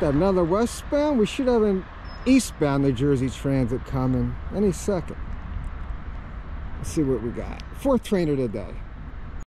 that another westbound? We should have an eastbound New Jersey Transit coming any second. Let's see what we got. 4th trainer today.